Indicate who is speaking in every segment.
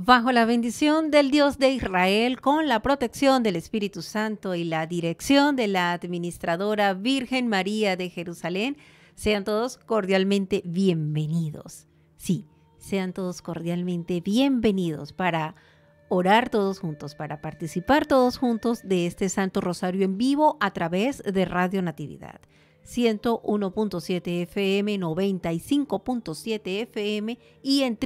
Speaker 1: Bajo la bendición del Dios de Israel, con la protección del Espíritu Santo y la dirección de la administradora Virgen María de Jerusalén, sean todos cordialmente bienvenidos. Sí, sean todos cordialmente bienvenidos para orar todos juntos, para participar todos juntos de este Santo Rosario en vivo a través de Radio Natividad. 101.7 FM, 95.7 FM y en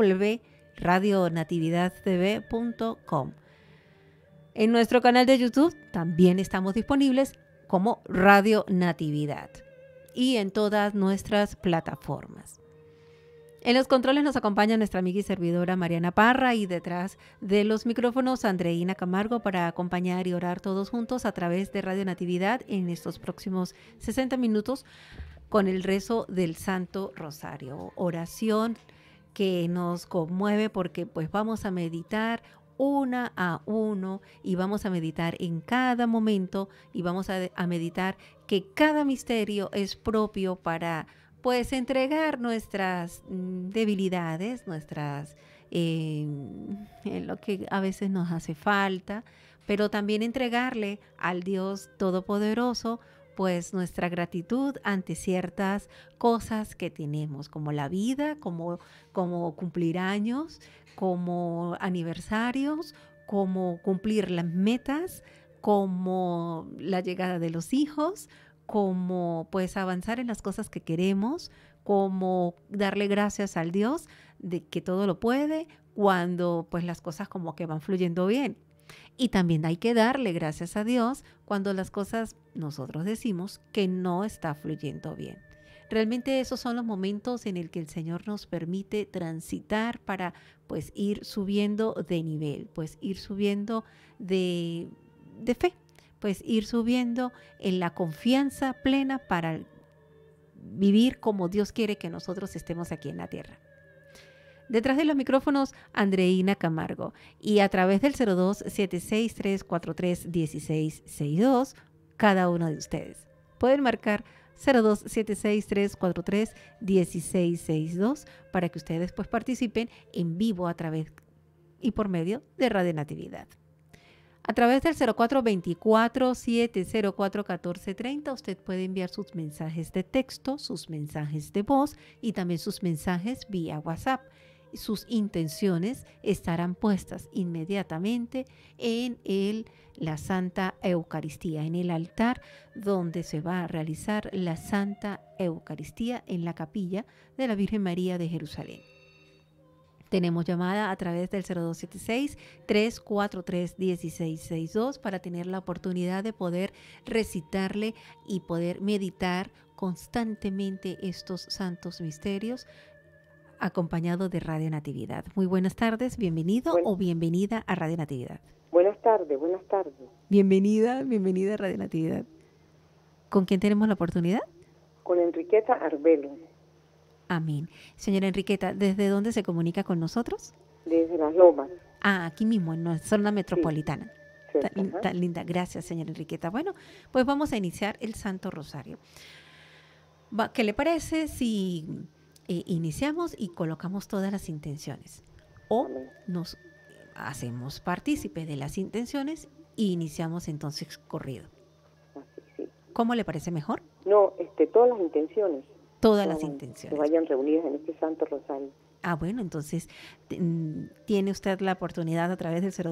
Speaker 1: www.radionatividadtv.com. En nuestro canal de YouTube también estamos disponibles como Radio Natividad y en todas nuestras plataformas. En los controles nos acompaña nuestra amiga y servidora Mariana Parra y detrás de los micrófonos Andreina Camargo para acompañar y orar todos juntos a través de Radio Natividad en estos próximos 60 minutos con el rezo del Santo Rosario. Oración que nos conmueve porque pues vamos a meditar una a uno y vamos a meditar en cada momento y vamos a meditar que cada misterio es propio para pues entregar nuestras debilidades, nuestras lo que a veces nos hace falta, pero también entregarle al Dios Todopoderoso pues nuestra gratitud ante ciertas cosas que tenemos, como la vida, como cumplir años, como aniversarios, como cumplir las metas, como la llegada de los hijos, como pues avanzar en las cosas que queremos, como darle gracias al Dios de que todo lo puede cuando pues las cosas como que van fluyendo bien. Y también hay que darle gracias a Dios cuando las cosas nosotros decimos que no está fluyendo bien. Realmente esos son los momentos en el que el Señor nos permite transitar para pues ir subiendo de nivel, pues ir subiendo de fe, pues ir subiendo en la confianza plena para vivir como Dios quiere que nosotros estemos aquí en la tierra. Detrás de los micrófonos, Andreina Camargo. Y a través del 0276-343-1662, cada uno de ustedes. Pueden marcar 0276-343-1662 para que ustedes pues participen en vivo a través y por medio de Radio Natividad. A través del 0424-704-1430 usted puede enviar sus mensajes de texto, sus mensajes de voz y también sus mensajes vía WhatsApp. Sus intenciones estarán puestas inmediatamente en la Santa Eucaristía, en el altar donde se va a realizar la Santa Eucaristía en la capilla de la Virgen María de Jerusalén. Tenemos llamada a través del 0276-343-1662 para tener la oportunidad de poder recitarle y poder meditar constantemente estos santos misterios acompañado de Radio Natividad. Muy buenas tardes, bienvenido o bienvenida a Radio Natividad.
Speaker 2: Buenas tardes, buenas tardes.
Speaker 1: Bienvenida a Radio Natividad. ¿Con quién tenemos la oportunidad?
Speaker 2: Con Enriqueta Arbelo.
Speaker 1: Amén. Señora Enriqueta, ¿desde dónde se comunica con nosotros?
Speaker 2: Desde Las Lomas.
Speaker 1: Ah, aquí mismo, en la zona metropolitana.
Speaker 2: Sí.
Speaker 1: Tan linda. Gracias, señora Enriqueta. Bueno, pues vamos a iniciar el Santo Rosario. ¿Qué le parece si iniciamos y colocamos todas las intenciones? O nos hacemos partícipe de las intenciones e iniciamos entonces corrido.
Speaker 2: Así, sí.
Speaker 1: ¿Cómo le parece mejor?
Speaker 2: No, todas las intenciones.
Speaker 1: Todas las intenciones.
Speaker 2: Que vayan reunidas en este Santo Rosario.
Speaker 1: Ah, bueno, entonces tiene usted la oportunidad a través del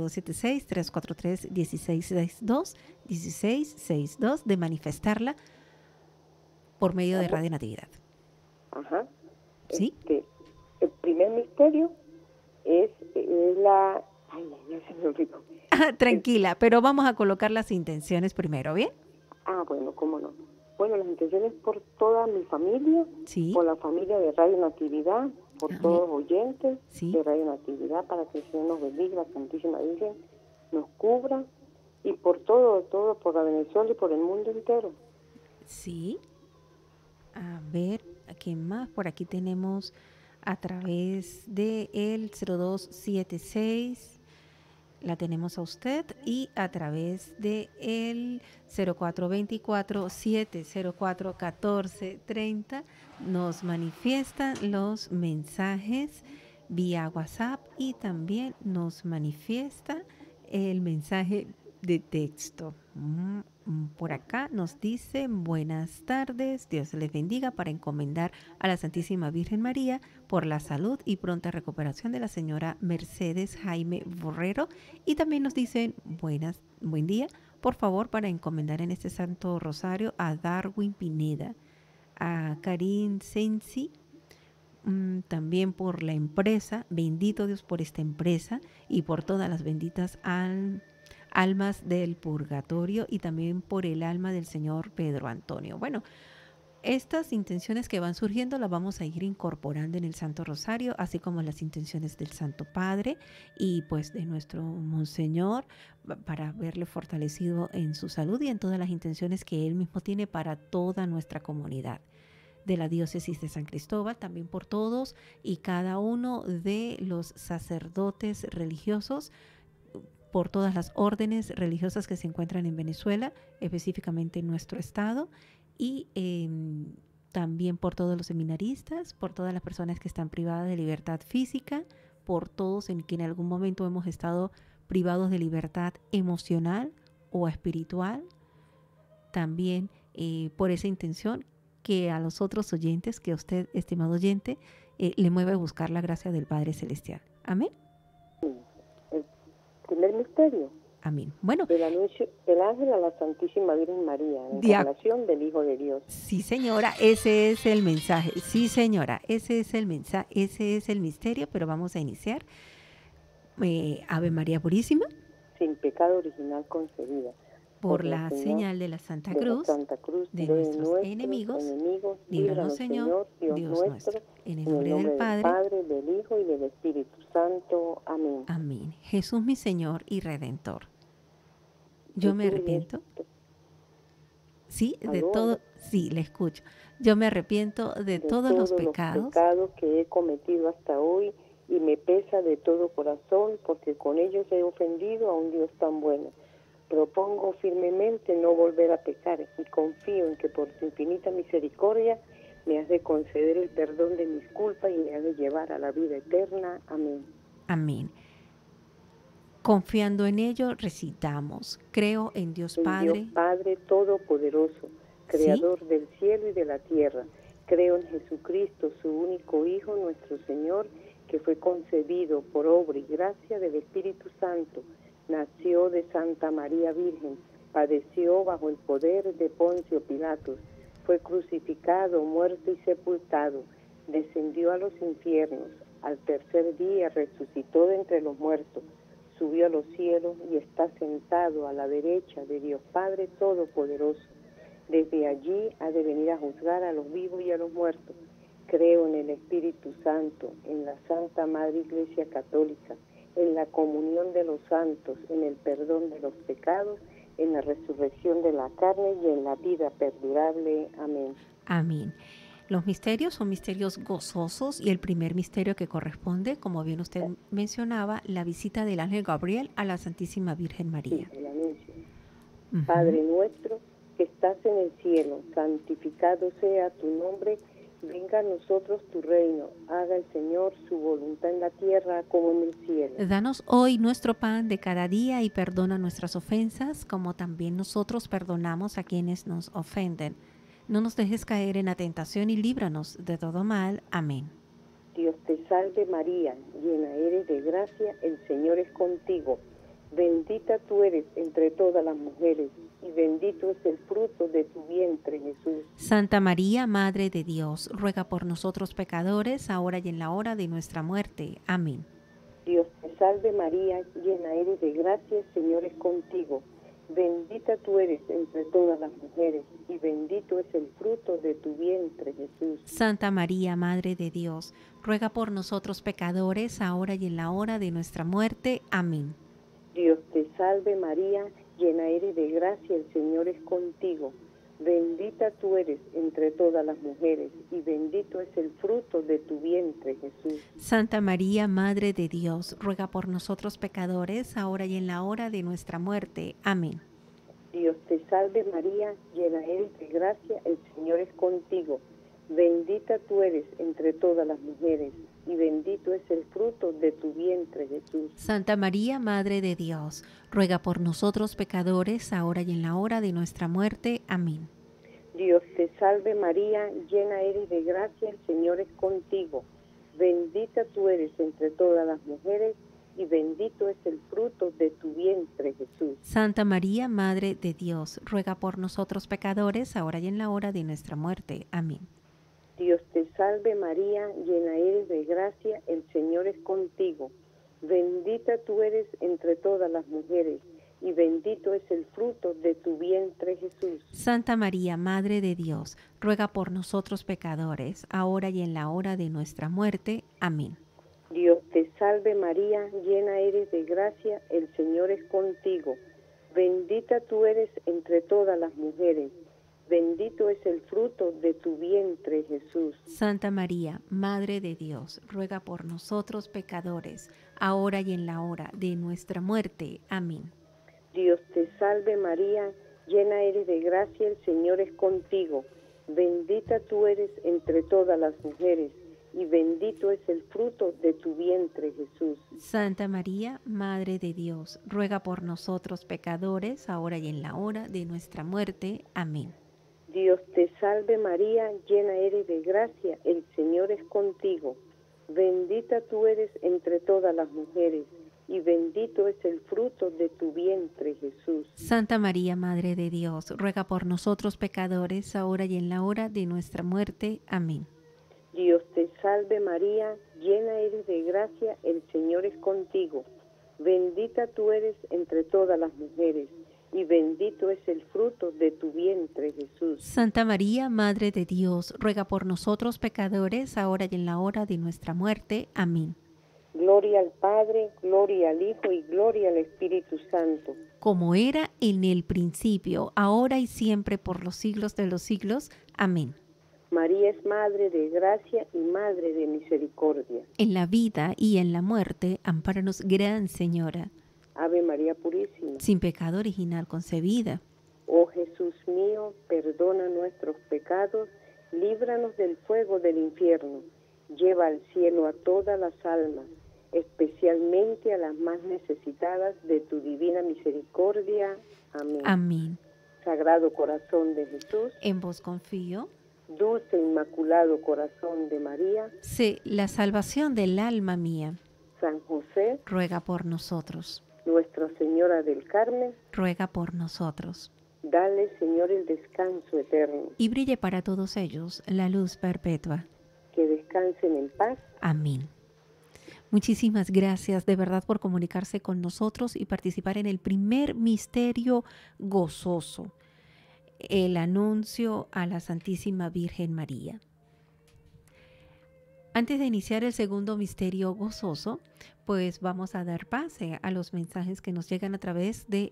Speaker 1: 0276-343-1662 de manifestarla por medio de Radio Natividad.
Speaker 2: Ajá.
Speaker 1: ¿Sí?
Speaker 2: El primer misterio es la... Ay, ya se me olvidó.
Speaker 1: Tranquila, pero vamos a colocar las intenciones primero, ¿bien?
Speaker 2: Ah, bueno, cómo no. Bueno, las intenciones por toda mi familia,
Speaker 1: sí,
Speaker 2: por la familia de Radio Natividad, por todos los oyentes
Speaker 1: sí,
Speaker 2: de Radio Natividad, para que el Señor nos bendiga, la Santísima Virgen nos cubra, y por todo, por la Venezuela y por el mundo entero.
Speaker 1: Sí. A ver, ¿qué más? Por aquí tenemos a través de el 0276... la tenemos a usted, y a través de el 0424-704-1430 nos manifiestan los mensajes vía WhatsApp y también nos manifiesta el mensaje de texto. Por acá nos dice, buenas tardes, Dios les bendiga, para encomendar a la Santísima Virgen María por la salud y pronta recuperación de la señora Mercedes Jaime Borrero. Y también nos dicen, buen día, por favor, para encomendar en este Santo Rosario a Darwin Pineda, a Karin Sensi, también por la empresa, bendito Dios por esta empresa y por todas las benditas almas del purgatorio y también por el alma del señor Pedro Antonio. Bueno, estas intenciones que van surgiendo las vamos a ir incorporando en el Santo Rosario, así como las intenciones del Santo Padre y pues de nuestro Monseñor, para verle fortalecido en su salud y en todas las intenciones que él mismo tiene para toda nuestra comunidad de la diócesis de San Cristóbal, también por todos y cada uno de los sacerdotes religiosos, por todas las órdenes religiosas que se encuentran en Venezuela, específicamente en nuestro estado, y también por todos los seminaristas, por todas las personas que están privadas de libertad física, por todos en que en algún momento hemos estado privados de libertad emocional o espiritual, también por esa intención que a los otros oyentes, que a usted, estimado oyente, le mueve a buscar la gracia del Padre Celestial. Amén.
Speaker 2: El primer misterio.
Speaker 1: Amén. Bueno.
Speaker 2: El anuncio del ángel a la Santísima Virgen María, la encarnación del Hijo de Dios.
Speaker 1: Sí, señora, ese es el mensaje. Sí, señora, ese es el mensaje, ese es el misterio, pero vamos a iniciar. Ave María Purísima.
Speaker 2: Sin pecado original concebida.
Speaker 1: Por la señal de la Santa Cruz, de nuestros enemigos, líbranos, Señor, Dios nuestro, en el nombre del
Speaker 2: Padre, del Hijo y del Espíritu Santo. Amén.
Speaker 1: Amén. Jesús mi Señor y Redentor. Yo me arrepiento. Sí, de todo. Sí, le escucho. Yo me arrepiento de todos los pecados
Speaker 2: que he cometido hasta hoy y me pesa de todo corazón porque con ellos he ofendido a un Dios tan bueno. Propongo firmemente no volver a pecar y confío en que por tu infinita misericordia me has de conceder el perdón de mis culpas y me has de llevar a la vida eterna. Amén.
Speaker 1: Amén. Confiando en ello, recitamos: creo en Dios Padre.
Speaker 2: Dios Padre Todopoderoso, Creador del cielo y de la tierra. Creo en Jesucristo, su único Hijo, nuestro Señor, que fue concebido por obra y gracia del Espíritu Santo. Nació de Santa María Virgen, padeció bajo el poder de Poncio Pilatos, fue crucificado, muerto y sepultado, descendió a los infiernos, al tercer día resucitó de entre los muertos, subió a los cielos y está sentado a la derecha de Dios Padre Todopoderoso. Desde allí ha de venir a juzgar a los vivos y a los muertos. Creo en el Espíritu Santo, en la Santa Madre Iglesia Católica, en la comunión de los santos, en el perdón de los pecados, en la resurrección de la carne y en la vida perdurable. Amén.
Speaker 1: Amén. Los misterios son misterios gozosos y el primer misterio que corresponde, como bien usted mencionaba, la visita del ángel Gabriel a la Santísima Virgen María.
Speaker 2: Sí, el anuncio. Padre nuestro que estás en el cielo, santificado sea tu nombre. Venga a nosotros tu reino, haga el Señor su voluntad en la tierra como en el cielo.
Speaker 1: Danos hoy nuestro pan de cada día y perdona nuestras ofensas, como también nosotros perdonamos a quienes nos ofenden. No nos dejes caer en la tentación y líbranos de todo mal. Amén.
Speaker 2: Dios te salve María, llena eres de gracia, el Señor es contigo. Bendita tú eres entre todas las mujeres, y bendito es el fruto de tu vientre, Jesús.
Speaker 1: Santa María, Madre de Dios, ruega por nosotros pecadores, ahora y en la hora de nuestra muerte. Amén.
Speaker 2: Dios te salve María, llena eres de gracia, el Señor es contigo. Bendita tú eres entre todas las mujeres, y bendito es el fruto de tu vientre, Jesús.
Speaker 1: Santa María, Madre de Dios, ruega por nosotros pecadores, ahora y en la hora de nuestra muerte. Amén.
Speaker 2: Dios te salve María, llena eres de gracia, el Señor es contigo. Bendita tú eres entre todas las mujeres, y bendito es el fruto de tu vientre, Jesús.
Speaker 1: Santa María, Madre de Dios, ruega por nosotros pecadores, ahora y en la hora de nuestra muerte. Amén.
Speaker 2: Dios te salve María, llena eres de gracia, el Señor es contigo. Bendita tú eres entre todas las mujeres, y bendito es el fruto de tu vientre, Jesús.
Speaker 1: Santa María, Madre de Dios, ruega por nosotros pecadores, ahora y en la hora de nuestra muerte. Amén.
Speaker 2: Dios te salve María, llena eres de gracia, el Señor es contigo. Bendita tú eres entre todas las mujeres, y bendito es el fruto de tu vientre, Jesús.
Speaker 1: Santa María, Madre de Dios, ruega por nosotros pecadores, ahora y en la hora de nuestra muerte. Amén.
Speaker 2: Dios te salve María, llena eres de gracia, el Señor es contigo. Bendita tú eres entre todas las mujeres, y bendito es el fruto de tu vientre, Jesús.
Speaker 1: Santa María, Madre de Dios, ruega por nosotros pecadores, ahora y en la hora de nuestra muerte. Amén.
Speaker 2: Dios te salve María, llena eres de gracia, el Señor es contigo. Bendita tú eres entre todas las mujeres, bendito es el fruto de tu vientre, Jesús.
Speaker 1: Santa María, Madre de Dios, ruega por nosotros pecadores, ahora y en la hora de nuestra muerte. Amén.
Speaker 2: Dios te salve María, llena eres de gracia, el Señor es contigo. Bendita tú eres entre todas las mujeres, y bendito es el fruto de tu vientre, Jesús.
Speaker 1: Santa María, Madre de Dios, ruega por nosotros pecadores, ahora y en la hora de nuestra muerte. Amén.
Speaker 2: Dios te salve María, llena eres de gracia, el Señor es contigo. Bendita tú eres entre todas las mujeres, y bendito es el fruto de tu vientre, Jesús.
Speaker 1: Santa María, Madre de Dios, ruega por nosotros pecadores, ahora y en la hora de nuestra muerte. Amén.
Speaker 2: Dios te salve María, llena eres de gracia, el Señor es contigo. Bendita tú eres entre todas las mujeres, y bendito es el fruto de tu vientre, Jesús.
Speaker 1: Santa María, Madre de Dios, ruega por nosotros pecadores, ahora y en la hora de nuestra muerte. Amén.
Speaker 2: Gloria al Padre, gloria al Hijo y gloria al Espíritu Santo.
Speaker 1: Como era en el principio, ahora y siempre, por los siglos de los siglos. Amén.
Speaker 2: María es Madre de gracia y Madre de misericordia.
Speaker 1: En la vida y en la muerte, ampáranos, Gran Señora.
Speaker 2: Ave María Purísima.
Speaker 1: Sin pecado original concebida.
Speaker 2: Oh Jesús mío, perdona nuestros pecados, líbranos del fuego del infierno, lleva al cielo a todas las almas, especialmente a las más necesitadas de tu divina misericordia. Amén.
Speaker 1: Amén.
Speaker 2: Sagrado corazón de Jesús,
Speaker 1: En vos confío.
Speaker 2: dulce e inmaculado corazón de María,
Speaker 1: Sé la salvación del alma mía.
Speaker 2: San José,
Speaker 1: Ruega por nosotros.
Speaker 2: Nuestra Señora del Carmen,
Speaker 1: Ruega por nosotros.
Speaker 2: dale, Señor, el descanso eterno,
Speaker 1: Y brille para todos ellos la luz perpetua.
Speaker 2: que descansen en paz.
Speaker 1: Amén. Muchísimas gracias de verdad por comunicarse con nosotros y participar en el primer misterio gozoso, el anuncio a la Santísima Virgen María. Antes de iniciar el segundo misterio gozoso, pues vamos a dar pase a los mensajes que nos llegan a través del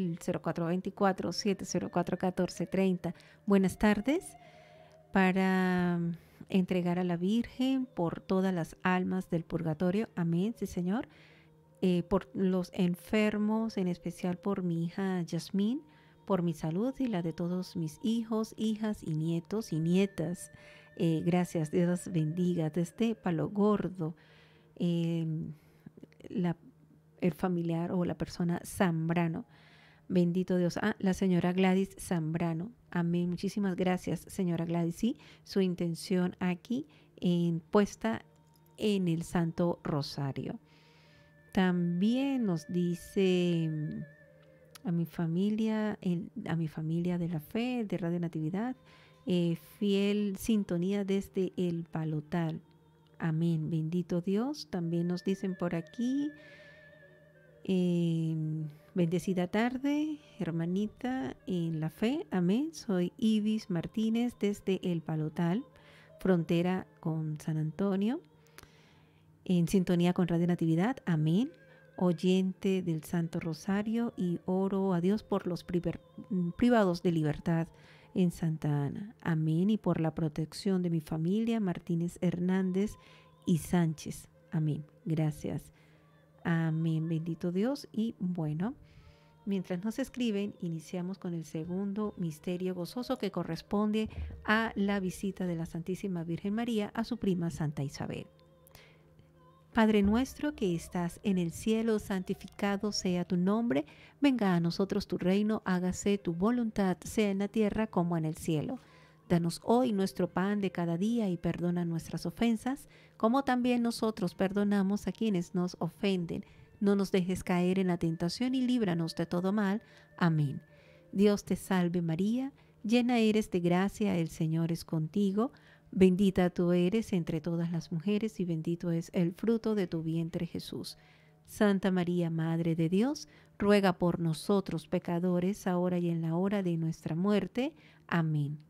Speaker 1: 0424-704-1430. Buenas tardes. Para entregar a la Virgen por todas las almas del purgatorio. Amén, sí, Señor. Por los enfermos, en especial por mi hija Yasmín, por mi salud y la de todos mis hijos, hijas y nietos y nietas. Gracias, Dios bendiga. Desde Palo Gordo, el familiar o la persona Zambrano. Bendito Dios. La señora Gladys Zambrano. Amén. Muchísimas gracias, señora Gladys. Sí, su intención aquí puesta en el Santo Rosario. También nos dice a mi familia de la fe, de Radio Natividad, fiel sintonía desde el Palotal. Amén. Bendito Dios. También nos dicen por aquí, bendecida tarde, hermanita en la fe. Amén. Soy Ibis Martínez desde el Palotal, frontera con San Antonio, en sintonía con Radio Natividad. Amén. Oyente del Santo Rosario y oro a Dios por los privados de libertad en Santa Ana. Amén. Y por la protección de mi familia, Martínez Hernández y Sánchez. Amén. Gracias. Amén. Bendito Dios. Y bueno, Mientras nos escriben, iniciamos con el segundo misterio gozoso que corresponde a la visita de la Santísima Virgen María a su prima Santa Isabel. Padre nuestro que estás en el cielo, santificado sea tu nombre. Venga a nosotros tu reino, hágase tu voluntad, sea en la tierra como en el cielo. Danos hoy nuestro pan de cada día y perdona nuestras ofensas, como también nosotros perdonamos a quienes nos ofenden. No nos dejes caer en la tentación y líbranos de todo mal. Amén. Dios te salve María, llena eres de gracia, el Señor es contigo. Bendita tú eres entre todas las mujeres y bendito es el fruto de tu vientre Jesús. Santa María, Madre de Dios, ruega por nosotros pecadores, ahora y en la hora de nuestra muerte. Amén.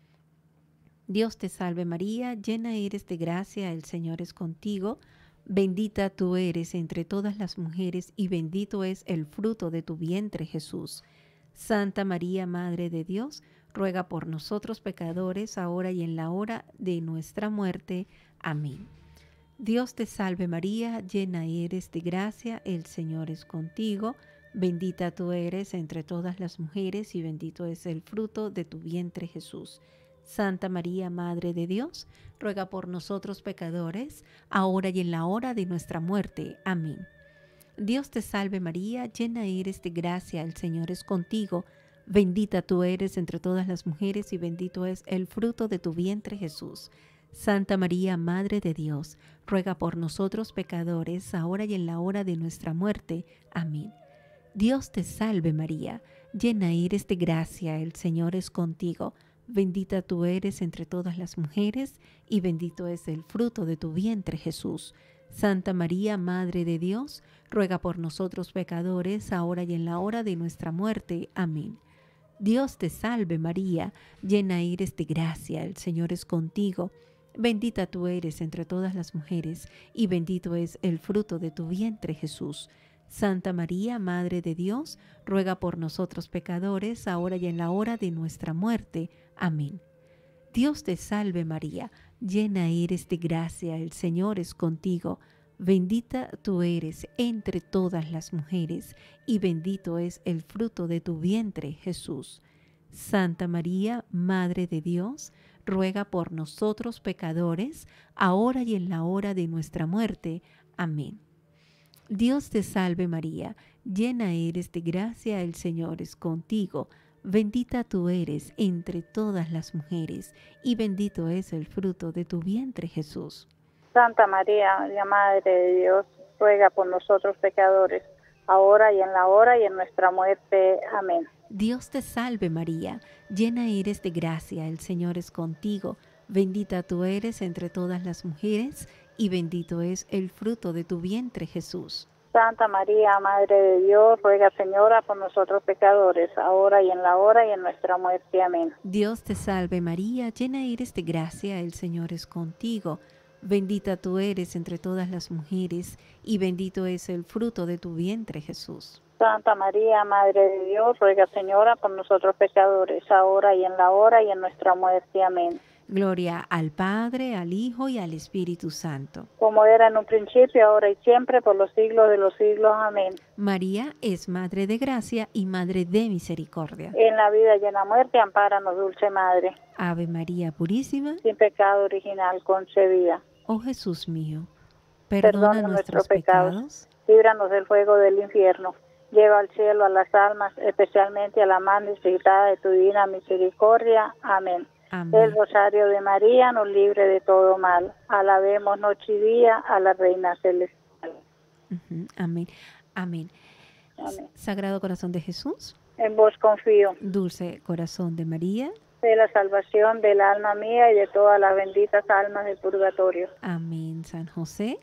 Speaker 1: Dios te salve María, llena eres de gracia, el Señor es contigo. Bendita tú eres entre todas las mujeres y bendito es el fruto de tu vientre Jesús. Santa María, Madre de Dios, ruega por nosotros pecadores, ahora y en la hora de nuestra muerte. Amén. Dios te salve María, llena eres de gracia, el Señor es contigo. Bendita tú eres entre todas las mujeres y bendito es el fruto de tu vientre Jesús. Santa María, Madre de Dios, ruega por nosotros pecadores, ahora y en la hora de nuestra muerte. Amén. Dios te salve María, llena eres de gracia, el Señor es contigo. Bendita tú eres entre todas las mujeres y bendito es el fruto de tu vientre Jesús. Santa María, Madre de Dios, ruega por nosotros pecadores, ahora y en la hora de nuestra muerte. Amén. Dios te salve María, llena eres de gracia, el Señor es contigo. Bendita tú eres entre todas las mujeres y bendito es el fruto de tu vientre Jesús. Santa María, Madre de Dios, ruega por nosotros pecadores, ahora y en la hora de nuestra muerte. Amén. Dios te salve María, llena eres de gracia, el Señor es contigo. Bendita tú eres entre todas las mujeres y bendito es el fruto de tu vientre Jesús. Santa María, Madre de Dios, ruega por nosotros pecadores, ahora y en la hora de nuestra muerte. Amén. Dios te salve María, llena eres de gracia, el Señor es contigo. Bendita tú eres entre todas las mujeres y bendito es el fruto de tu vientre Jesús. Santa María, Madre de Dios, ruega por nosotros pecadores, ahora y en la hora de nuestra muerte. Amén. Dios te salve María, llena eres de gracia, el Señor es contigo. Bendita tú eres entre todas las mujeres y bendito es el fruto de tu vientre Jesús.
Speaker 3: Santa María, Madre de Dios, ruega por nosotros pecadores, ahora y en la hora y en nuestra muerte. Amén.
Speaker 1: Dios te salve María, llena eres de gracia, el Señor es contigo. Bendita tú eres entre todas las mujeres y bendito es el fruto de tu vientre Jesús.
Speaker 3: Santa María, Madre de Dios, ruega Señora por nosotros pecadores, ahora y en la hora y en nuestra muerte. Amén.
Speaker 1: Dios te salve María, llena eres de gracia, el Señor es contigo. Bendita tú eres entre todas las mujeres y bendito es el fruto de tu vientre Jesús.
Speaker 3: Santa María, Madre de Dios, ruega Señora por nosotros pecadores, ahora y en la hora y en nuestra muerte. Amén.
Speaker 1: Gloria al Padre, al Hijo y al Espíritu Santo.
Speaker 3: Como era en un principio, ahora y siempre, por los siglos de los siglos. Amén.
Speaker 1: María es Madre de Gracia y Madre de Misericordia.
Speaker 3: En la vida y en la muerte, ampáranos, Dulce Madre.
Speaker 1: Ave María Purísima,
Speaker 3: sin pecado original concebida.
Speaker 1: Oh Jesús mío, perdona nuestros pecados,
Speaker 3: líbranos del fuego del infierno, lleva al cielo a las almas, especialmente a la más necesitada de tu divina misericordia. Amén.
Speaker 1: Amén.
Speaker 3: El rosario de María nos libre de todo mal. Alabemos noche y día a la Reina Celestial.
Speaker 1: Amén. Amén.
Speaker 3: Amén.
Speaker 1: Sagrado Corazón de Jesús,
Speaker 3: en vos confío.
Speaker 1: Dulce Corazón de María,
Speaker 3: de la salvación del alma mía y de todas las benditas almas del purgatorio.
Speaker 1: Amén. San José,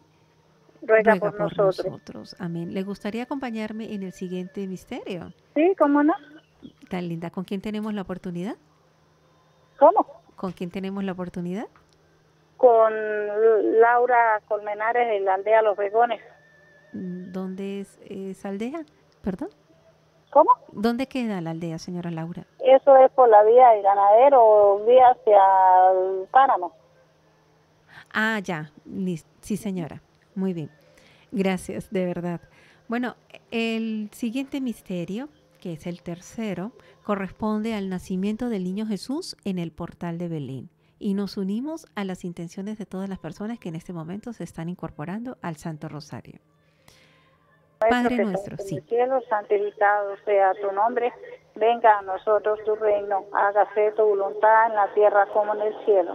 Speaker 3: ruega por nosotros.
Speaker 1: Amén. ¿Le gustaría acompañarme en el siguiente misterio?
Speaker 3: Sí, ¿cómo no?
Speaker 1: Tan linda. ¿Con quién tenemos la oportunidad?
Speaker 3: ¿Cómo?
Speaker 1: ¿Con quién tenemos la oportunidad?
Speaker 3: Con Laura Colmenares de la aldea Los Begones.
Speaker 1: ¿Dónde es esa aldea? ¿Perdón?
Speaker 3: ¿Cómo?
Speaker 1: ¿Dónde queda la aldea, señora Laura?
Speaker 3: Eso es por la vía del Ganadero, vía hacia el Páramo.
Speaker 1: Ah, ya. Sí, señora. Muy bien. Gracias, de verdad. Bueno, el siguiente misterio que es el tercero, corresponde al nacimiento del niño Jesús en el portal de Belén. Y nos unimos a las intenciones de todas las personas que en este momento se están incorporando al Santo Rosario. Padre nuestro,
Speaker 3: en
Speaker 1: sí.
Speaker 3: el cielo, santificado sea tu nombre. Venga a nosotros tu reino. Hágase tu voluntad en la tierra como en el cielo.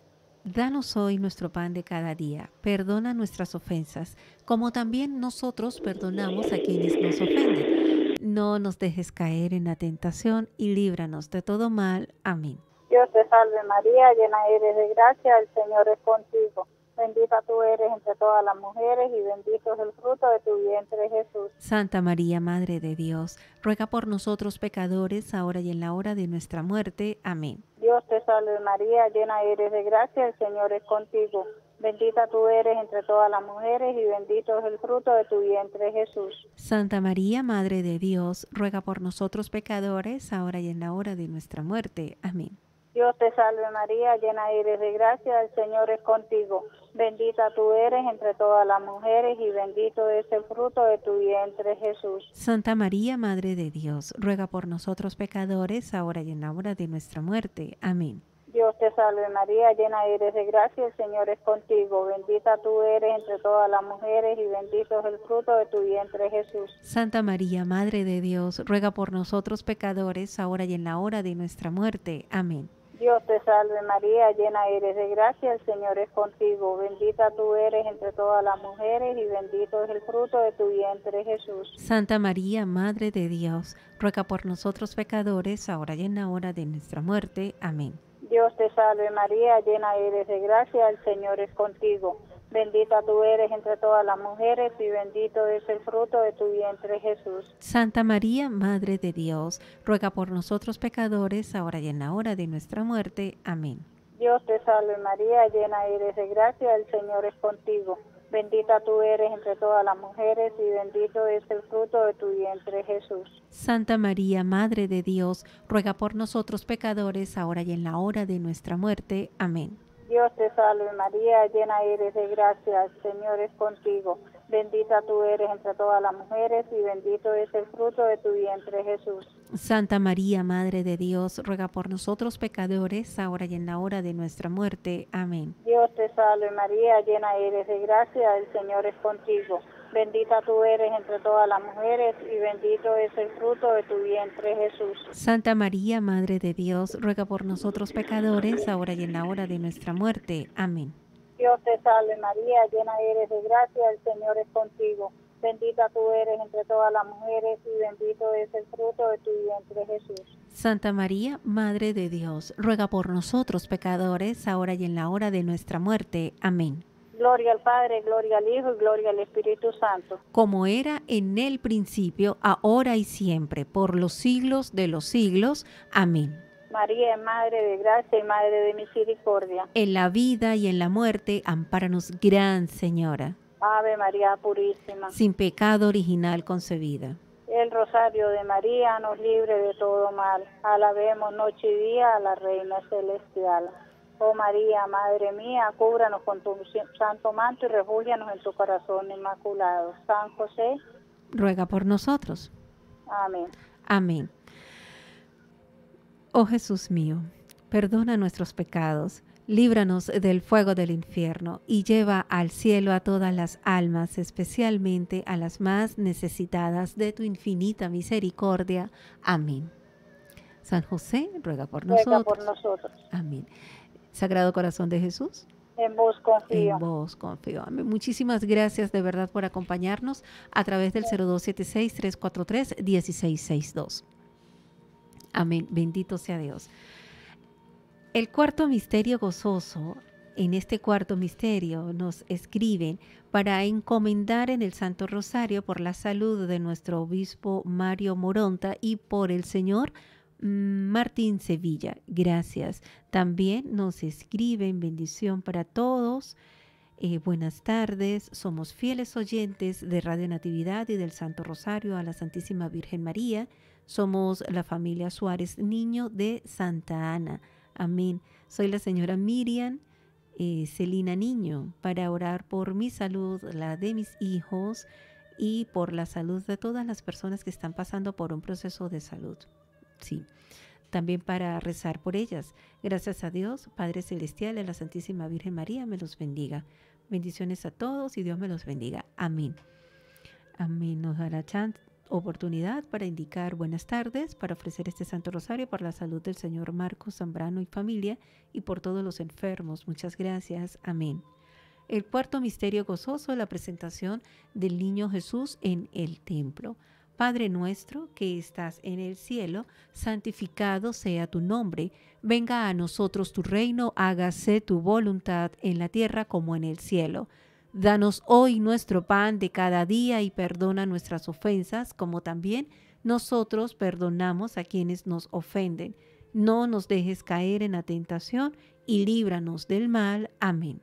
Speaker 1: Danos hoy nuestro pan de cada día. Perdona nuestras ofensas, como también nosotros perdonamos a quienes nos ofenden. No nos dejes caer en la tentación y líbranos de todo mal. Amén.
Speaker 3: Dios te salve María, llena eres de gracia, el Señor es contigo. Bendita tú eres entre todas las mujeres y bendito es el fruto de tu vientre, Jesús.
Speaker 1: Santa María, Madre de Dios, ruega por nosotros pecadores, ahora y en la hora de nuestra muerte. Amén.
Speaker 3: Dios te salve María, llena eres de gracia, el Señor es contigo. Bendita tú eres entre todas las mujeres y bendito es el fruto de tu vientre, Jesús.
Speaker 1: Santa María, Madre de Dios, ruega por nosotros pecadores, ahora y en la hora de nuestra muerte. Amén.
Speaker 3: Dios te salve María, llena eres de gracia, el Señor es contigo. Bendita tú eres entre todas las mujeres y bendito es el fruto de tu vientre, Jesús.
Speaker 1: Santa María, Madre de Dios, ruega por nosotros pecadores, ahora y en la hora de nuestra muerte. Amén.
Speaker 3: Dios te salve María, llena eres de gracia, el Señor es contigo. Bendita tú eres entre todas las mujeres y bendito es el fruto de tu vientre, Jesús.
Speaker 1: Santa María, Madre de Dios, ruega por nosotros pecadores, ahora y en la hora de nuestra muerte. Amén.
Speaker 3: Dios te salve María, llena eres de gracia, el Señor es contigo. Bendita tú eres entre todas las mujeres y bendito es el fruto de tu vientre, Jesús.
Speaker 1: Santa María, Madre de Dios, ruega por nosotros pecadores, ahora y en la hora de nuestra muerte. Amén.
Speaker 3: Dios te salve María, llena eres de gracia, el Señor es contigo. Bendita tú eres entre todas las mujeres y bendito es el fruto de tu vientre, Jesús.
Speaker 1: Santa María, Madre de Dios, ruega por nosotros pecadores, ahora y en la hora de nuestra muerte. Amén.
Speaker 3: Dios te salve María, llena eres de gracia, el Señor es contigo. Bendita tú eres entre todas las mujeres y bendito es el fruto de tu vientre, Jesús.
Speaker 1: Santa María, Madre de Dios, ruega por nosotros pecadores, ahora y en la hora de nuestra muerte. Amén.
Speaker 3: Dios te salve María, llena eres de gracia, el Señor es contigo. Bendita tú eres entre todas las mujeres y bendito es el fruto de tu vientre, Jesús.
Speaker 1: Santa María, Madre de Dios, ruega por nosotros pecadores, ahora y en la hora de nuestra muerte. Amén.
Speaker 3: Dios te salve María, llena eres de gracia, el Señor es contigo. Bendita tú eres entre todas las mujeres y bendito es el fruto de tu vientre, Jesús.
Speaker 1: Santa María, Madre de Dios, ruega por nosotros pecadores, ahora y en la hora de nuestra muerte. Amén.
Speaker 3: Dios te salve María, llena eres de gracia, el Señor es contigo. Bendita tú eres entre todas las mujeres y bendito es el fruto de tu vientre, Jesús.
Speaker 1: Santa María, Madre de Dios, ruega por nosotros pecadores, ahora y en la hora de nuestra muerte. Amén.
Speaker 3: Gloria al Padre, gloria al Hijo y gloria al Espíritu Santo.
Speaker 1: Como era en el principio, ahora y siempre, por los siglos de los siglos. Amén.
Speaker 3: María es Madre de gracia y Madre de misericordia.
Speaker 1: En la vida y en la muerte, ampáranos, Gran Señora.
Speaker 3: Ave María Purísima.
Speaker 1: Sin pecado original concebida.
Speaker 3: El Rosario de María nos libre de todo mal. Alabemos noche y día a la Reina Celestial. Oh María, Madre mía, cúbranos con tu santo manto y refúgianos en tu corazón inmaculado. San José,
Speaker 1: ruega por nosotros.
Speaker 3: amén.
Speaker 1: Amén. Oh Jesús mío, perdona nuestros pecados, líbranos del fuego del infierno y lleva al cielo a todas las almas, especialmente a las más necesitadas de tu infinita misericordia. Amén. San José, ruega por nosotros.
Speaker 3: Ruega por nosotros.
Speaker 1: Amén. Sagrado Corazón de Jesús,
Speaker 3: en vos confío.
Speaker 1: En vos confío. Amén. Muchísimas gracias de verdad por acompañarnos a través del 0276-343-1662. Amén. Bendito sea Dios. El cuarto misterio gozoso, en este cuarto misterio nos escriben para encomendar en el Santo Rosario por la salud de nuestro obispo Mario Moronta y por el Señor Martín Sevilla. Gracias. También nos escriben bendición para todos. Buenas tardes. Somos fieles oyentes de Radio Natividad y del Santo Rosario a la Santísima Virgen María. Somos la familia Suárez Niño de Santa Ana. Amén. Soy la señora Miriam Celina Niño para orar por mi salud, la de mis hijos y por la salud de todas las personas que están pasando por un proceso de salud. Sí, también para rezar por ellas. Gracias a Dios, Padre Celestial, a la Santísima Virgen María, me los bendiga. Bendiciones a todos y Dios me los bendiga. Amén. Amén. Nos dará oportunidad para indicar buenas tardes, para ofrecer este Santo Rosario por la salud del señor Marcos Zambrano y familia y por todos los enfermos. Muchas gracias. Amén. El cuarto misterio gozoso, la presentación del niño Jesús en el templo. Padre nuestro que estás en el cielo, santificado sea tu nombre. Venga a nosotros tu reino, hágase tu voluntad en la tierra como en el cielo. Danos hoy nuestro pan de cada día y perdona nuestras ofensas, como también nosotros perdonamos a quienes nos ofenden. No nos dejes caer en la tentación y líbranos del mal. Amén.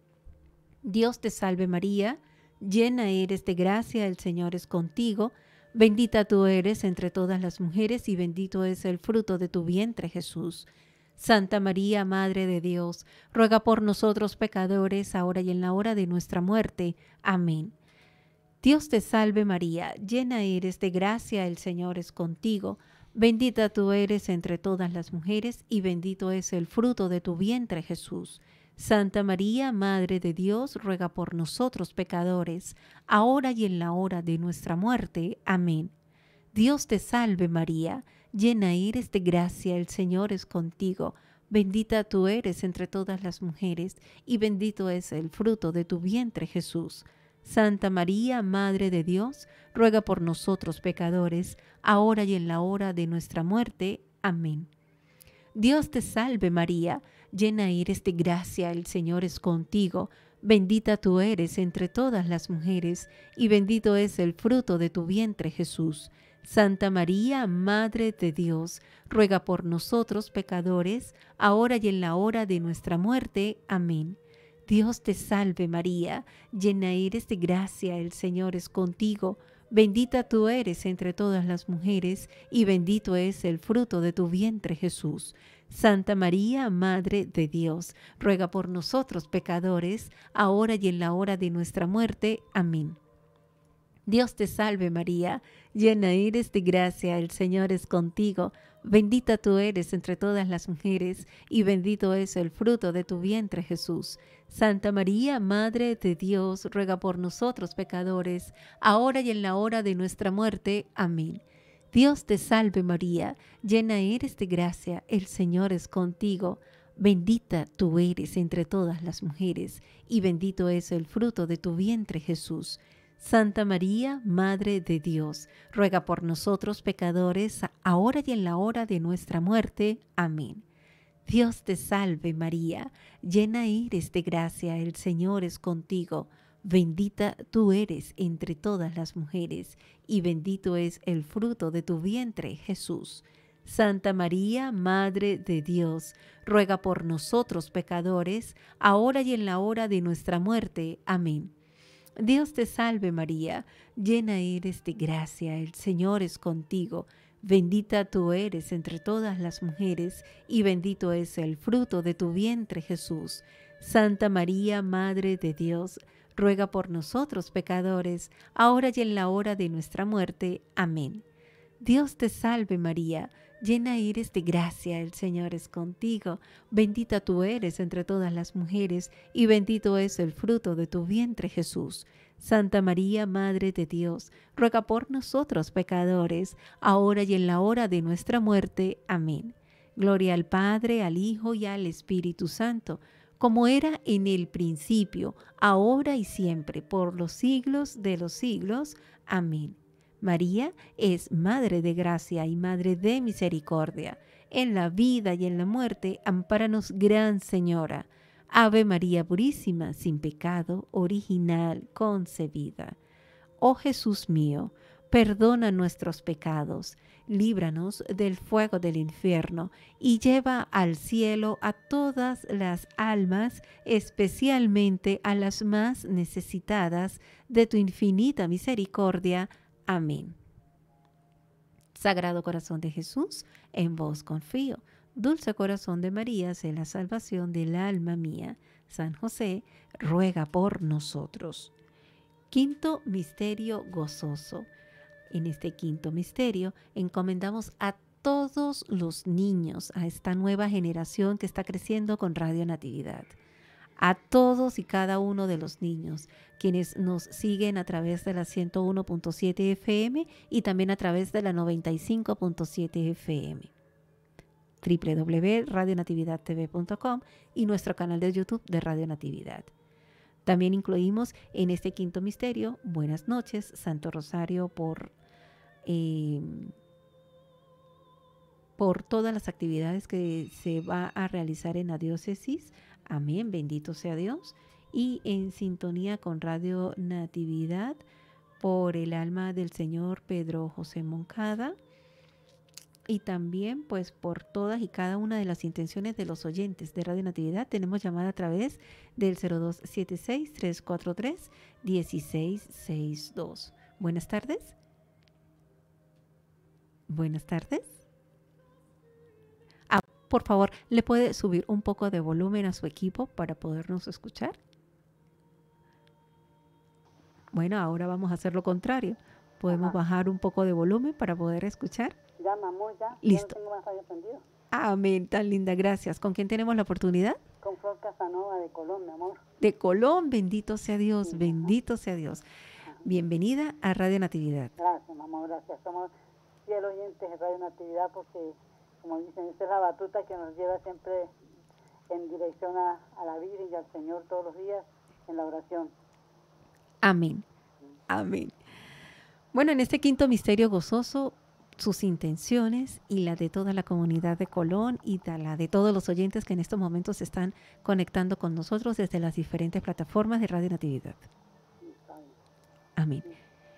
Speaker 1: Dios te salve María, llena eres de gracia, el Señor es contigo. Bendita tú eres entre todas las mujeres y bendito es el fruto de tu vientre, Jesús. Santa María, Madre de Dios, ruega por nosotros pecadores, ahora y en la hora de nuestra muerte. Amén. Dios te salve María, llena eres de gracia, el Señor es contigo. Bendita tú eres entre todas las mujeres y bendito es el fruto de tu vientre, Jesús. Santa María, Madre de Dios, ruega por nosotros pecadores, ahora y en la hora de nuestra muerte. Amén. Dios te salve María, llena eres de gracia, el Señor es contigo. Bendita tú eres entre todas las mujeres, y bendito es el fruto de tu vientre, Jesús. Santa María, Madre de Dios, ruega por nosotros pecadores, ahora y en la hora de nuestra muerte. Amén. Dios te salve María, llena eres de gracia, el Señor es contigo. Bendita tú eres entre todas las mujeres, y bendito es el fruto de tu vientre, Jesús. Santa María, Madre de Dios, ruega por nosotros pecadores, ahora y en la hora de nuestra muerte. Amén. Dios te salve María, llena eres de gracia, el Señor es contigo. Bendita tú eres entre todas las mujeres, y bendito es el fruto de tu vientre, Jesús. Santa María, Madre de Dios, ruega por nosotros pecadores, ahora y en la hora de nuestra muerte. Amén. Dios te salve María, llena eres de gracia, el Señor es contigo. Bendita tú eres entre todas las mujeres, y bendito es el fruto de tu vientre, Jesús. Santa María, Madre de Dios, ruega por nosotros pecadores, ahora y en la hora de nuestra muerte. Amén. Dios te salve María, llena eres de gracia, el Señor es contigo. Bendita tú eres entre todas las mujeres, y bendito es el fruto de tu vientre, Jesús. Santa María, Madre de Dios, ruega por nosotros pecadores, ahora y en la hora de nuestra muerte. Amén. Dios te salve María, llena eres de gracia, el Señor es contigo. Bendita tú eres entre todas las mujeres, y bendito es el fruto de tu vientre, Jesús. Santa María, Madre de Dios, ruega por nosotros pecadores, ahora y en la hora de nuestra muerte. Amén. Dios te salve María, llena eres de gracia, el Señor es contigo. Bendita tú eres entre todas las mujeres, y bendito es el fruto de tu vientre, Jesús. Santa María, Madre de Dios, ruega por nosotros pecadores, ahora y en la hora de nuestra muerte. Amén. Dios te salve María, llena eres de gracia, el Señor es contigo. Bendita tú eres entre todas las mujeres, y bendito es el fruto de tu vientre, Jesús. Santa María, Madre de Dios, ruega por nosotros pecadores, ahora y en la hora de nuestra muerte. Amén. Gloria al Padre, al Hijo y al Espíritu Santo, como era en el principio, ahora y siempre, por los siglos de los siglos. Amén. María es Madre de gracia y Madre de misericordia. En la vida y en la muerte, ampáranos, Gran Señora. Ave María Purísima, sin pecado original concebida. Oh Jesús mío, perdona nuestros pecados, líbranos del fuego del infierno y lleva al cielo a todas las almas, especialmente a las más necesitadas de tu infinita misericordia. Amén. Sagrado Corazón de Jesús, en vos confío. Dulce Corazón de María, sé la salvación del alma mía. San José, ruega por nosotros. Quinto misterio gozoso. En este quinto misterio encomendamos a todos los niños, a esta nueva generación que está creciendo con Radio Natividad. A todos y cada uno de los niños, quienes nos siguen a través de la 101.7 FM y también a través de la 95.7 FM. www.radionatividadtv.com y nuestro canal de YouTube de Radio Natividad. También incluimos en este quinto misterio, buenas noches, Santo Rosario por todas las actividades que se va a realizar en la diócesis. Amén, bendito sea Dios. Y en sintonía con Radio Natividad por el alma del señor Pedro José Moncada. Y también pues por todas y cada una de las intenciones de los oyentes de Radio Natividad. Tenemos llamada a través del 0276-343-1662. Buenas tardes. Buenas tardes. Por favor, ¿le puede subir un poco de volumen a su equipo para podernos escuchar? Bueno, ahora vamos a hacer lo contrario. ¿Podemos bajar un poco de volumen para poder escuchar?
Speaker 4: Ya, mamá, ya.
Speaker 1: Listo.
Speaker 4: Yo no tengo más radio prendido.
Speaker 1: Amén, tan linda, gracias. ¿Con quién tenemos la oportunidad?
Speaker 4: Con Flor Casanova de Colón, mi amor.
Speaker 1: De Colón, bendito sea Dios,
Speaker 4: Sí,
Speaker 1: bendito sea Dios. Bienvenida a Radio Natividad.
Speaker 4: Gracias, mamá, gracias. Somos fieles oyentes de Radio Natividad porque, como dicen, esta es la batuta que nos lleva siempre en dirección a la Virgen y al Señor todos los días en la oración.
Speaker 1: Amén, amén. Bueno, en este quinto misterio gozoso, sus intenciones y la de toda la comunidad de Colón y la de todos los oyentes que en estos momentos se están conectando con nosotros desde las diferentes plataformas de Radio Natividad. Amén.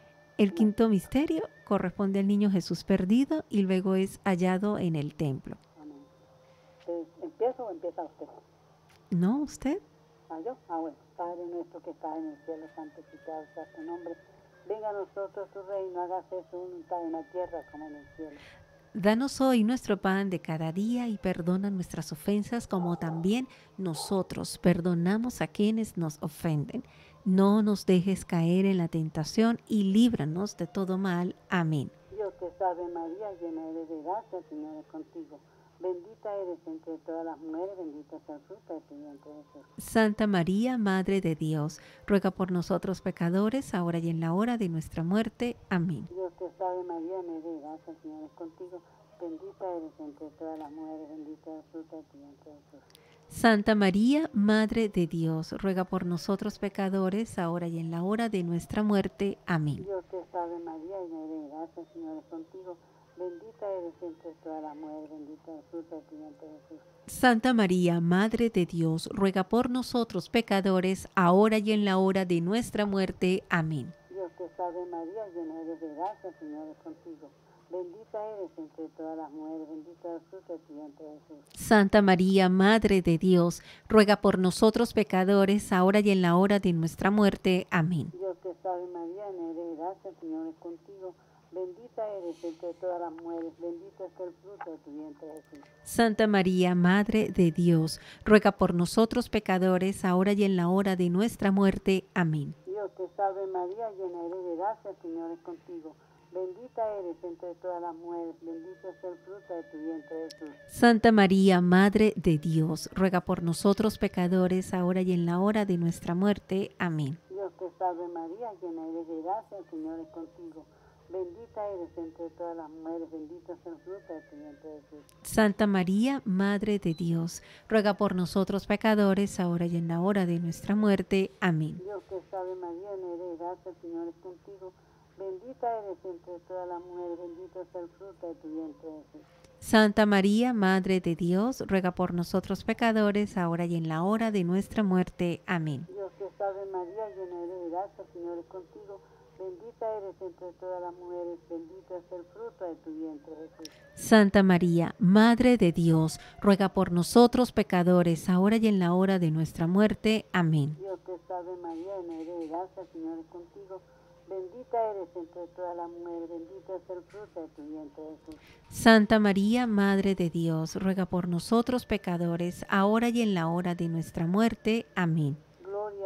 Speaker 1: El quinto misterio corresponde al niño Jesús perdido y luego es hallado en el templo.
Speaker 4: Amén. ¿Empiezo o empieza usted?
Speaker 1: ¿No, usted?
Speaker 4: ¿Yo? Bueno. Padre nuestro que estás en el cielo, santificado sea tu nombre. Venga a nosotros tu reino, hágase su voluntad en la tierra como en el cielo.
Speaker 1: Danos hoy nuestro pan de cada día y perdona nuestras ofensas como también nosotros perdonamos a quienes nos ofenden. No nos dejes caer en la tentación y líbranos de todo mal. Amén.
Speaker 4: Dios te salve María, llena eres de gracia, el Señor es contigo. Bendita eres entre todas las mujeres, bendita es el fruto de tu vientre Jesús.
Speaker 1: Santa María, Madre de Dios, ruega por nosotros pecadores, ahora y en la hora de nuestra muerte. Amén.
Speaker 4: Dios te salve María, llena eres de gracia, el Señor es contigo. Bendita eres entre todas las mujeres, bendita es el fruto de tu vientre Jesús.
Speaker 1: Santa María, Madre de Dios, ruega por nosotros pecadores, ahora y en la hora de nuestra muerte. Amén.
Speaker 4: Dios te salve María, llena eres de gracia, el Señor es contigo. Bendita eres entre todas las mujeres, bendita es el fruto de tu vientre Jesús.
Speaker 1: Santa María, Madre de Dios, ruega por nosotros pecadores, ahora y en la hora de nuestra muerte. Amén.
Speaker 4: Dios te salve María, llena eres de gracia, el Señor es contigo. Bendita eres entre todas las mujeres, bendita es el fruto de tu vientre Jesús.
Speaker 1: Santa María, Madre de Dios, ruega por nosotros pecadores, ahora y en la hora de nuestra muerte. Amén.
Speaker 4: Dios te salve María, llena eres de gracia, el Señor es contigo. Bendita eres entre todas las mujeres, bendito es el fruto de tu vientre Jesús.
Speaker 1: Santa María, Madre de Dios, ruega por nosotros pecadores, ahora y en la hora de nuestra muerte. Amén.
Speaker 4: Dios te salve María, llena eres de gracia, el Señor es contigo. Bendita eres entre todas las mujeres, bendito es el fruto de tu vientre Jesús.
Speaker 1: Santa María, Madre de Dios, ruega por nosotros pecadores, ahora y en la hora de nuestra muerte. Amén.
Speaker 4: Dios te salve María, llena eres de gracia, el Señor es contigo. Bendita eres entre todas las mujeres, bendito es el fruto de tu vientre Jesús.
Speaker 1: Santa María, Madre de Dios, ruega por nosotros pecadores, ahora y en la hora de nuestra muerte. Amén.
Speaker 4: Dios te salve María, llena eres de gracia, el Señor es contigo. Bendita eres entre todas las mujeres, bendito es el fruto de tu vientre Jesús.
Speaker 1: Santa María, Madre de Dios, ruega por nosotros pecadores, ahora y en la hora de nuestra muerte. Amén.
Speaker 4: Dios te salve María, llena eres de gracia, el Señor es contigo. Bendita eres entre todas las mujeres, bendito es el fruto de tu vientre Jesús.
Speaker 1: Santa María, Madre de Dios, ruega por nosotros pecadores, ahora y en la hora de nuestra muerte. Amén.
Speaker 4: Dios te salve María, llena eres de gracia, el Señor es contigo. Bendita eres entre todas las mujeres, bendito es el fruto de tu vientre Jesús.
Speaker 1: Santa María, Madre de Dios, ruega por nosotros pecadores, ahora y en la hora de nuestra muerte. Amén.
Speaker 4: Gloria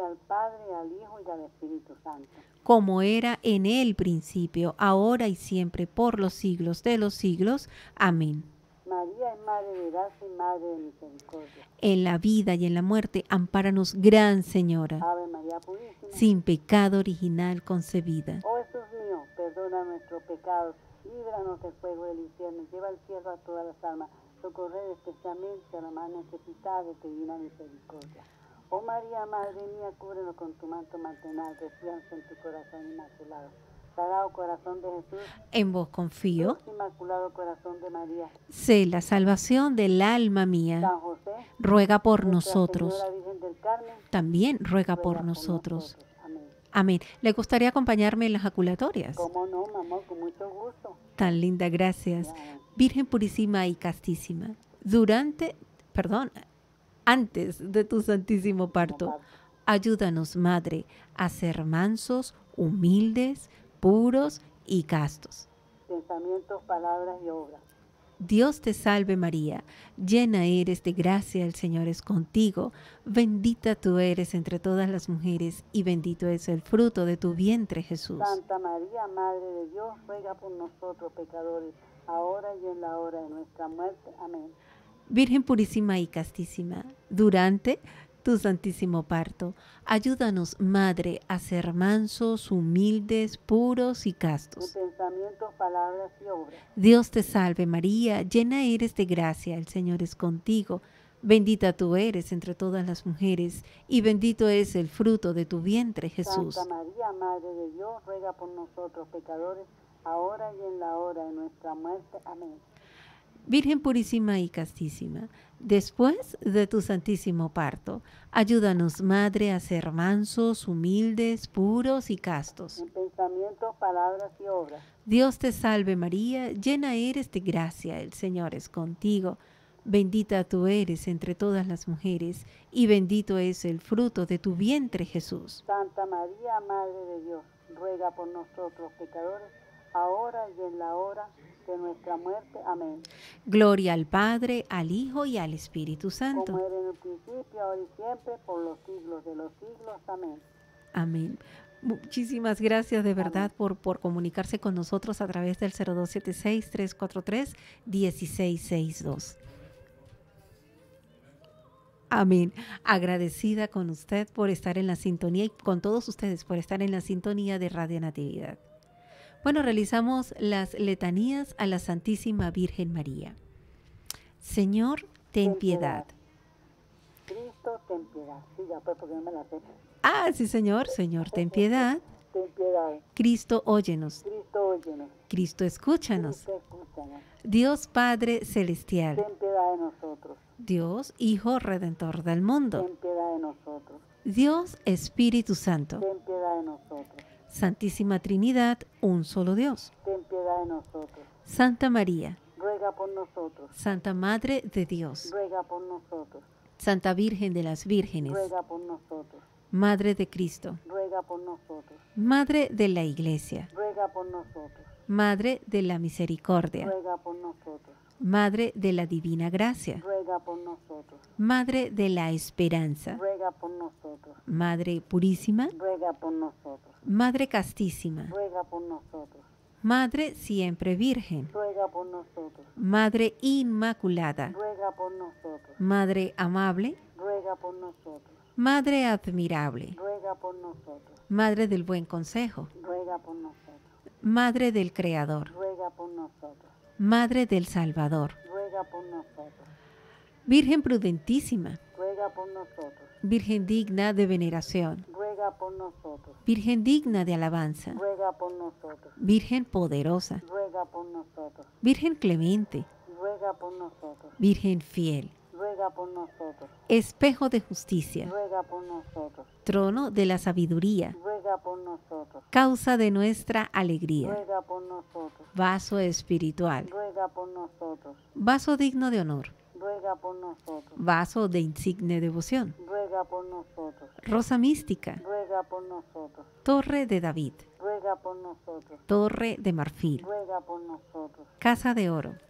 Speaker 4: al Padre, al Hijo y al Espíritu Santo.
Speaker 1: como era en el principio, ahora y siempre, por los siglos de los siglos. Amén.
Speaker 4: María es Madre de gracia y Madre de misericordia.
Speaker 1: En la vida y en la muerte, ampáranos, Gran Señora,
Speaker 4: Ave María Purísima.
Speaker 1: sin pecado original concebida.
Speaker 4: Oh Jesús mío, perdona nuestros pecados, líbranos del fuego del infierno, lleva al cielo a todas las almas, socorrer especialmente a la más necesitada de tu divina misericordia. Oh María, Madre mía, cúbrenos con tu manto maternal, descansa en tu corazón inmaculado. Sagrado Corazón de Jesús,
Speaker 1: En vos confío.
Speaker 4: Dulce Inmaculado Corazón de María,
Speaker 1: Sé la salvación del alma mía.
Speaker 4: San José,
Speaker 1: Ruega por
Speaker 4: Nuestra
Speaker 1: nosotros.
Speaker 4: Señora Virgen del Carmen,
Speaker 1: También ruega por
Speaker 4: ruega
Speaker 1: nosotros.
Speaker 4: Amén.
Speaker 1: Amén. ¿Le gustaría acompañarme en las jaculatorias?
Speaker 4: ¿Cómo no, mamá? Con mucho gusto.
Speaker 1: Tan linda, gracias.
Speaker 4: Ya.
Speaker 1: Virgen purísima y castísima, antes de tu santísimo parto, ayúdanos, Madre, a ser mansos, humildes, puros y castos.
Speaker 4: Pensamientos, palabras y obras.
Speaker 1: Dios te salve María, llena eres de gracia, el Señor es contigo, bendita tú eres entre todas las mujeres y bendito es el fruto de tu vientre, Jesús.
Speaker 4: Santa María, Madre de Dios, ruega por nosotros pecadores, ahora y en la hora de nuestra muerte. Amén.
Speaker 1: Virgen purísima y castísima, durante tu santísimo parto, ayúdanos, Madre, a ser mansos, humildes, puros y
Speaker 4: En
Speaker 1: castos.
Speaker 4: pensamientos, palabras y obras.
Speaker 1: Dios te salve María, llena eres de gracia, el Señor es contigo, bendita tú eres entre todas las mujeres y bendito es el fruto de tu vientre, Jesús.
Speaker 4: Santa María, Madre de Dios, ruega por nosotros pecadores, ahora y en la hora de nuestra muerte. Amén.
Speaker 1: Virgen purísima y castísima, después de tu santísimo parto, ayúdanos, Madre, a ser mansos, humildes, puros y castos.
Speaker 4: En pensamientos, palabras y obras.
Speaker 1: Dios te salve María, llena eres de gracia, el Señor es contigo. Bendita tú eres entre todas las mujeres y bendito es el fruto de tu vientre, Jesús.
Speaker 4: Santa María, Madre de Dios, ruega por nosotros pecadores, ahora y en la hora de nuestra muerte. Amén.
Speaker 1: Gloria al Padre, al Hijo y al Espíritu
Speaker 4: Como
Speaker 1: Santo.
Speaker 4: era en el principio, ahora y siempre, por los siglos de los siglos. Amén.
Speaker 1: Amén. Muchísimas gracias de verdad por comunicarse con nosotros a través del 0276-343-1662. Amén. Agradecida con usted por estar en la sintonía y con todos ustedes por estar en la sintonía de Radio Natividad. Bueno, realizamos las letanías a la Santísima Virgen María. Señor, ten piedad.
Speaker 4: Cristo, ten piedad. Sí, ya pues, porque no me la sé.
Speaker 1: Ah, sí, Señor. Señor, ten piedad.
Speaker 4: Ten piedad.
Speaker 1: Cristo, óyenos.
Speaker 4: Cristo, óyenos.
Speaker 1: Cristo, escúchanos.
Speaker 4: Cristo, escúchanos.
Speaker 1: Dios Padre Celestial.
Speaker 4: Ten piedad de nosotros.
Speaker 1: Dios Hijo Redentor del mundo.
Speaker 4: Ten piedad de nosotros.
Speaker 1: Dios Espíritu Santo.
Speaker 4: Ten piedad de nosotros.
Speaker 1: Santísima Trinidad, un solo Dios.
Speaker 4: Ten piedad de nosotros.
Speaker 1: Santa María,
Speaker 4: Ruega por nosotros.
Speaker 1: Santa Madre de Dios.
Speaker 4: Ruega por nosotros.
Speaker 1: Santa Virgen de las Vírgenes.
Speaker 4: Ruega por nosotros.
Speaker 1: Madre de Cristo.
Speaker 4: Ruega por nosotros.
Speaker 1: Madre de la Iglesia.
Speaker 4: Ruega por nosotros.
Speaker 1: Madre de la Misericordia.
Speaker 4: Ruega por nosotros.
Speaker 1: Madre de la Divina Gracia.
Speaker 4: Ruega por nosotros.
Speaker 1: Madre de la Esperanza.
Speaker 4: Ruega por nosotros.
Speaker 1: Madre Purísima.
Speaker 4: Ruega por nosotros.
Speaker 1: Madre Castísima.
Speaker 4: Ruega por nosotros.
Speaker 1: Madre Siempre Virgen.
Speaker 4: Ruega por nosotros.
Speaker 1: Madre Inmaculada.
Speaker 4: Ruega por nosotros.
Speaker 1: Madre Amable.
Speaker 4: Ruega por nosotros.
Speaker 1: Madre Admirable.
Speaker 4: Ruega por nosotros.
Speaker 1: Madre del Buen Consejo.
Speaker 4: Ruega por nosotros.
Speaker 1: Madre del Creador.
Speaker 4: Ruega por nosotros.
Speaker 1: Madre del Salvador.
Speaker 4: Ruega por nosotros.
Speaker 1: Virgen prudentísima.
Speaker 4: Ruega por nosotros.
Speaker 1: Virgen digna de veneración.
Speaker 4: Ruega por nosotros.
Speaker 1: Virgen digna de alabanza.
Speaker 4: Ruega por nosotros.
Speaker 1: Virgen poderosa.
Speaker 4: Ruega por nosotros.
Speaker 1: Virgen clemente.
Speaker 4: Ruega por nosotros.
Speaker 1: Virgen fiel.
Speaker 4: Ruega por nosotros.
Speaker 1: Espejo de justicia.
Speaker 4: Ruega por nosotros.
Speaker 1: Trono de la sabiduría.
Speaker 4: Ruega por nosotros.
Speaker 1: Causa de nuestra alegría.
Speaker 4: Ruega por nosotros.
Speaker 1: Vaso espiritual.
Speaker 4: Ruega por nosotros.
Speaker 1: Vaso digno de honor.
Speaker 4: Ruega por nosotros.
Speaker 1: Vaso de insigne devoción.
Speaker 4: Ruega por nosotros.
Speaker 1: Rosa mística.
Speaker 4: Ruega por nosotros.
Speaker 1: Torre de David.
Speaker 4: Ruega por nosotros.
Speaker 1: Torre de marfil.
Speaker 4: Ruega por nosotros.
Speaker 1: Casa de oro.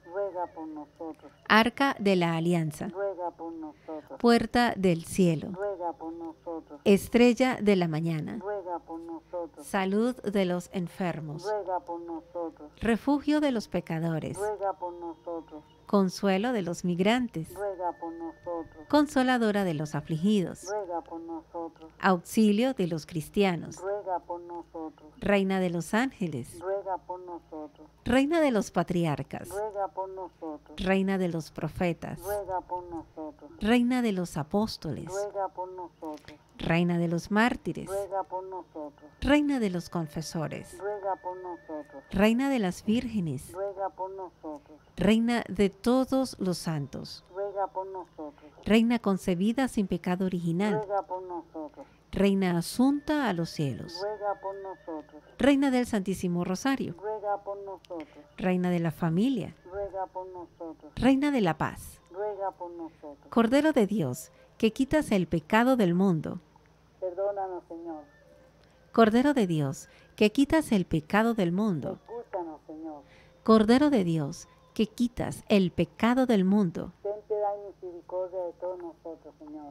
Speaker 4: ruega por nosotros.
Speaker 1: Arca de la Alianza,
Speaker 4: Ruega por nosotros.
Speaker 1: puerta del cielo,
Speaker 4: Ruega por nosotros.
Speaker 1: estrella de la mañana,
Speaker 4: Ruega por nosotros.
Speaker 1: salud de los enfermos,
Speaker 4: Ruega por nosotros.
Speaker 1: refugio de los pecadores,
Speaker 4: Ruega por nosotros.
Speaker 1: consuelo de los migrantes,
Speaker 4: Ruega por nosotros.
Speaker 1: consoladora de los afligidos,
Speaker 4: Ruega por nosotros.
Speaker 1: auxilio de los cristianos,
Speaker 4: Ruega por nosotros.
Speaker 1: reina de los ángeles,
Speaker 4: Ruega por nosotros.
Speaker 1: reina de los patriarcas,
Speaker 4: Ruega por nosotros.
Speaker 1: reina de los profetas,
Speaker 4: Ruega por nosotros.
Speaker 1: reina de los apóstoles,
Speaker 4: Ruega por nosotros.
Speaker 1: reina de los mártires,
Speaker 4: Ruega por nosotros.
Speaker 1: reina de los confesores,
Speaker 4: Ruega por nosotros.
Speaker 1: reina de las vírgenes,
Speaker 4: Ruega por nosotros.
Speaker 1: reina de todos los santos,
Speaker 4: Ruega por nosotros.
Speaker 1: reina concebida sin pecado original,
Speaker 4: Ruega por nosotros.
Speaker 1: reina asunta a los cielos,
Speaker 4: Ruega por nosotros.
Speaker 1: reina del Santísimo Rosario,
Speaker 4: Ruega por nosotros.
Speaker 1: reina de la familia,
Speaker 4: Ruega por nosotros.
Speaker 1: reina de la paz,
Speaker 4: Ruega por nosotros.
Speaker 1: Cordero de Dios, que quitas el pecado del mundo,
Speaker 4: Perdónanos, Señor.
Speaker 1: Cordero de Dios, que quitas el pecado del mundo,
Speaker 4: Escúchanos, Señor.
Speaker 1: Cordero de Dios, que quitas el pecado del mundo,
Speaker 4: Ten piedad y misericordia de todos nosotros, Señor,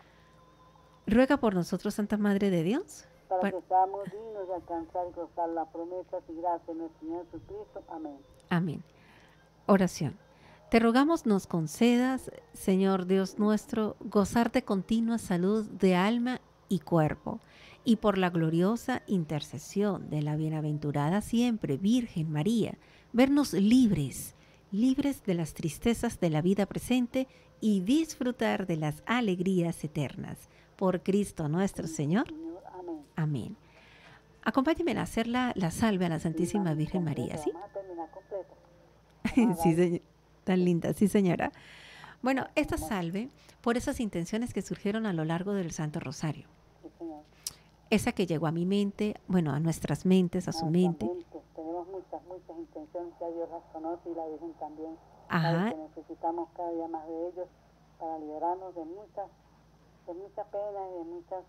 Speaker 1: ruega por nosotros, Santa Madre de Dios.
Speaker 4: para que seamos dignos de alcanzar y gozar las promesas y gracias de nuestro Señor Jesucristo. Amén.
Speaker 1: Amén. Oración. Te rogamos nos concedas, Señor Dios nuestro, gozar de continua salud de alma y cuerpo, y por la gloriosa intercesión de la bienaventurada siempre Virgen María, vernos libres, libres de las tristezas de la vida presente y disfrutar de las alegrías eternas. Por Cristo nuestro Señor.
Speaker 4: Señor, amén.
Speaker 1: Amén. Acompáñenme a hacer la salve a la Santísima Virgen María, ¿sí?
Speaker 4: Vamos a terminar completa.
Speaker 1: Sí, señora. Tan linda, sí, señora. Bueno, esta salve, por esas intenciones que surgieron a lo largo del Santo Rosario.
Speaker 4: Sí, Señor.
Speaker 1: Esa que llegó a mi mente, bueno, a nuestras mentes, a su mente.
Speaker 4: Tenemos muchas intenciones que Dios las conoce y la Virgen también.
Speaker 1: Ajá.
Speaker 4: Sabe que necesitamos cada día más de ellos para liberarnos de muchas penas y de muchas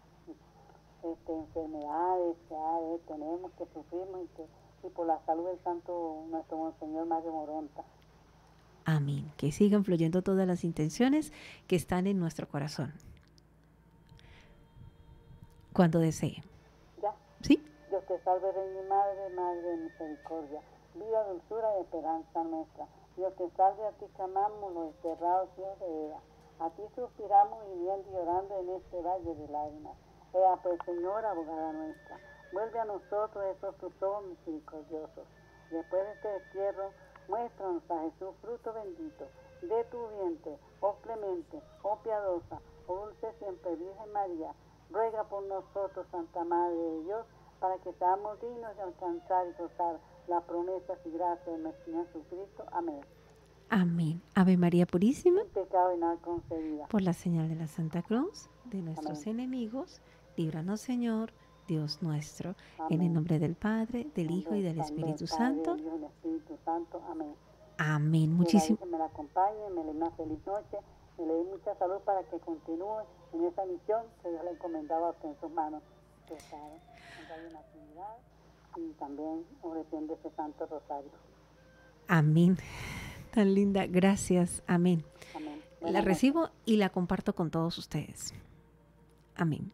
Speaker 4: enfermedades que tenemos, que sufrimos y por la salud del Santo nuestro Monseñor Mario Moronta.
Speaker 1: Amén. Que sigan fluyendo todas las intenciones que están en nuestro corazón. Cuando desee.
Speaker 4: ¿Ya?
Speaker 1: ¿Sí?
Speaker 4: Dios te salve, Reina y Madre, Madre de misericordia, vida, dulzura y esperanza nuestra. Dios te salve, a ti clamamos los desterrados hijos de Eva. A ti suspiramos gimiendo y llorando en este valle de lágrimas. Ea pues, Señor, abogada nuestra, vuelve a nosotros esos tus ojos misericordiosos. Después de este destierro, muéstranos a Jesús, fruto bendito de tu vientre, oh clemente, oh piadosa, oh dulce siempre Virgen María. Ruega por nosotros, Santa Madre de Dios, para que seamos dignos de alcanzar y gozar las promesas y gracias de nuestro Señor Jesucristo. Amén.
Speaker 1: Amén. Ave María Purísima,
Speaker 4: Sin pecado y nada concebida.
Speaker 1: por la señal de la Santa Cruz, de nuestros
Speaker 4: Amén.
Speaker 1: enemigos, líbranos, Señor, Dios nuestro, en
Speaker 4: Amén.
Speaker 1: el nombre del Padre, del Hijo y del
Speaker 4: Amén.
Speaker 1: Espíritu
Speaker 4: Padre,
Speaker 1: Santo.
Speaker 4: Dios y del Espíritu Santo. Amén.
Speaker 1: Amén.
Speaker 4: Que
Speaker 1: Muchísimas
Speaker 4: la Virgen me la acompañe, me le dé una feliz noche, me le dé mucha salud para que continúe en esa misión que Dios le encomendaba a usted en sus manos. Que está en la actividad y también ofreciendo ese Santo Rosario.
Speaker 1: Amén. Tan linda. Gracias. Amén.
Speaker 4: Amén.
Speaker 1: La
Speaker 4: Buenas
Speaker 1: recibo y la comparto con todos ustedes. Amén.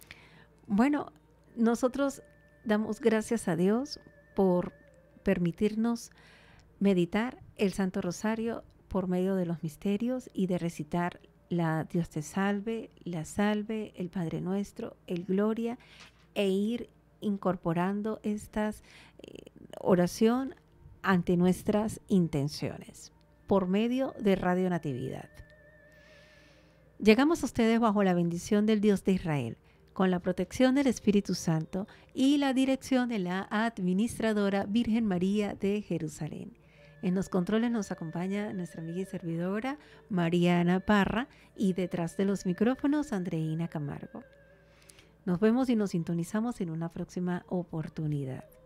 Speaker 1: Bueno, nosotros damos gracias a Dios por permitirnos meditar el Santo Rosario por medio de los misterios y de recitar la Dios te salve, la salve, el Padre Nuestro, el Gloria, e ir incorporando estas oración ante nuestras intenciones por medio de Radio Natividad. Llegamos a ustedes bajo la bendición del Dios de Israel, con la protección del Espíritu Santo y la dirección de la administradora Virgen María de Jerusalén. En los controles nos acompaña nuestra amiga y servidora Mariana Parra y detrás de los micrófonos Andreina Camargo. Nos vemos y nos sintonizamos en una próxima oportunidad.